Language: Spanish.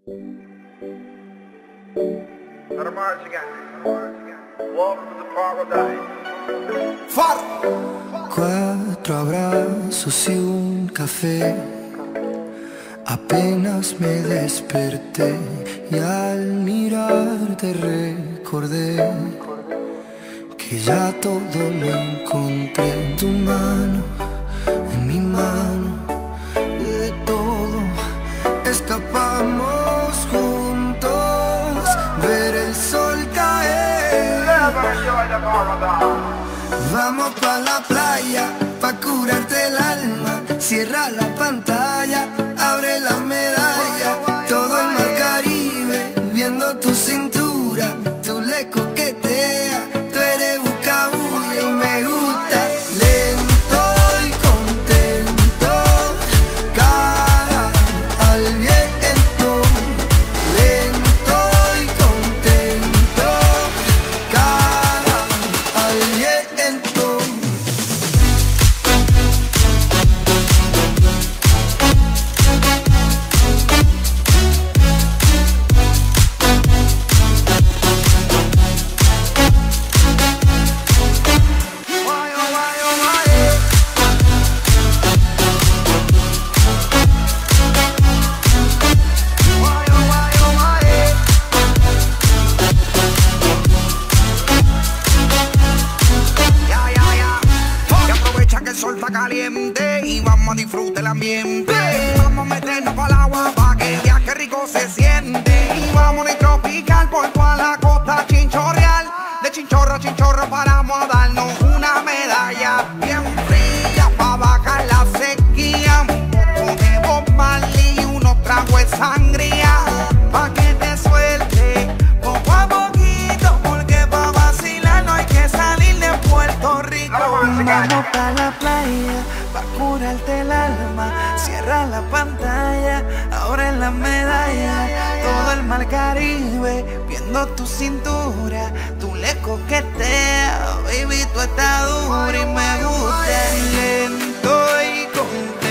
Cuatro abrazos y un café. Apenas me desperté y al mirarte recordé que ya todo lo encontré en tu mano, en mi mano. De todo escapamos juntos, ver el sol caer. Vamos pa' la playa, pa' curarte el alma. Cierra la pantalla, abre la medalla. Todo el mar Caribe, viendo tu cintura. Tú le coqueteas, tú eres buscabulla y me gusta. Lento y contento, cara al viento. Lento y contento, cara al viento. Caliente y vamos a disfrutar el ambiente. Vamos a meternos para el agua pa' que el viaje rico se siente. Y vamos a tropical por toda la costa chinchorreal. De chinchorro a chinchorro paramos a darnos una medalla bien fría pa' bajar la sequía. Un poco de Bob Marley y unos tragos de sangría pa' que te suelte poco a poquito, porque pa' vacilar no hay que salir de Puerto Rico. Vamos pa' la playa, pa' curarte el alma. Cierra la pantalla, ahora en la medalla. Todo el mar Caribe, viendo tu cintura. Tú le coqueteas, baby, tú estás dura y me gusta. Lento y con